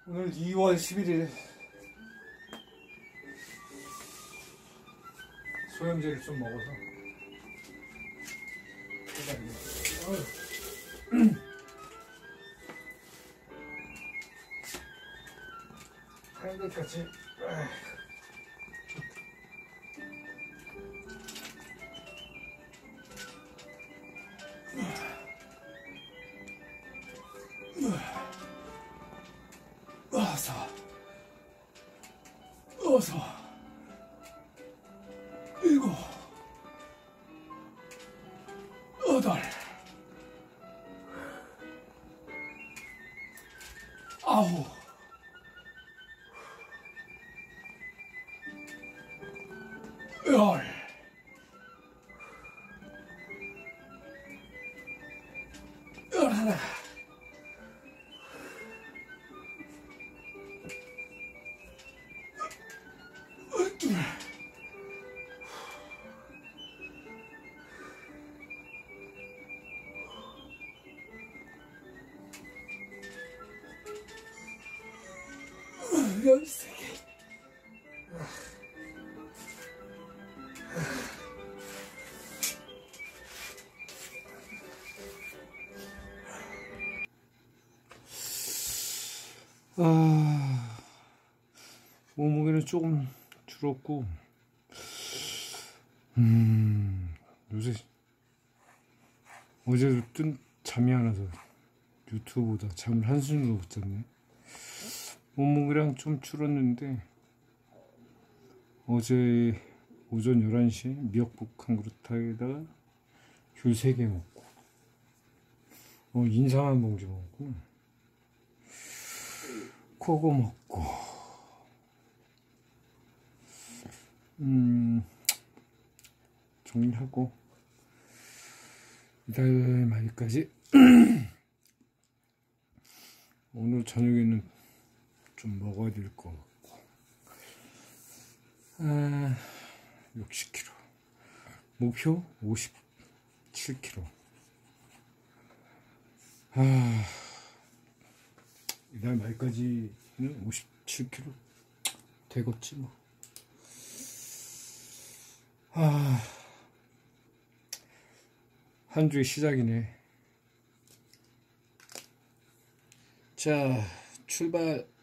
오늘 2월 11일 소염제를 좀 먹어서 하는 데까지 어서 일곱 여덟 아홉 열 열하나 둘 열세 개 몸무게는 조금 줄었고 요새 어제도 잠이 안 와서 유튜브보다 잠을 한숨도 못 잤네. 몸무게랑 좀 줄었는데 어제 오전 11시에 미역국 한 그릇에다가 귤 3개 먹고 인삼 한 봉지 먹고 코고 먹고 정리하고 이달 말까지 오늘 저녁에는 좀 먹어야 될 것 같고 60kg 목표 57kg 이달 말까지는 57kg 되겠지 뭐. 한 주의 시작이네. 자, 출발.